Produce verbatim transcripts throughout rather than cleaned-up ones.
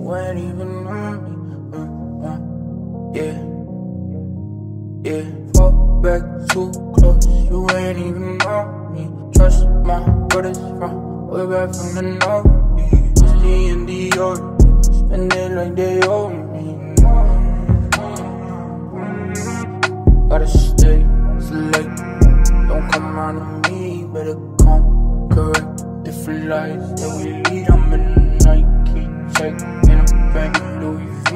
ain't even on me. Uh, uh, yeah, yeah. Fall back too close, you ain't even on me. Trust my brothers from way back from the north. It's the end of your spend it like they owe me. Gotta stay select, don't come round to me. Better come correct different lives that we lead. I'm in the Nike check in a bag of Louis V.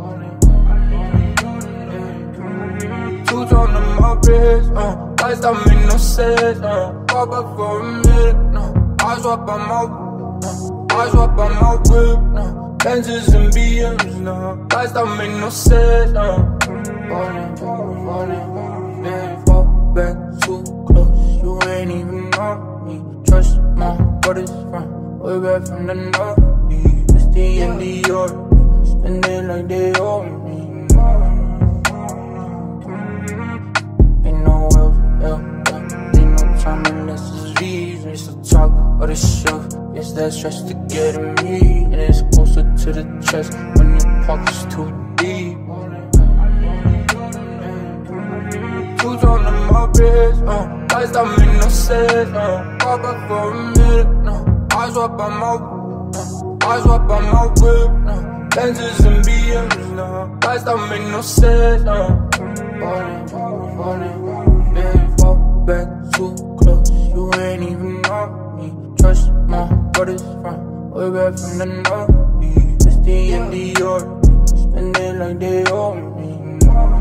Two tone on my wrist, uh lights that make no sense, uh pop up for a minute, no I swap on my, uh, I swap on my whip, no Benzes and B Ms, no lights that make no sense, uh falling, falling, yeah, fall back too close, you ain't even on me. Trust my brothers from way back from the north. It's the end of your spend it like they owe me. Ain't no else, yeah, yeah. Ain't no time unless it's V's. When it's the top of the shelf, it's that stress to get at me. And it's closer to the chest when your pocket's too deep. Two tone on my wrist, uh lights that make no sense, uh pop up for a minute, no I swap on my, uh, I swap on my whip, no Benzes and B Ms, no lights that make no sense, uh falling, falling, yeah, fall back too close, you ain't even on me. Trust my brothers from way back from the north. It's the end of your spend it like they owe me.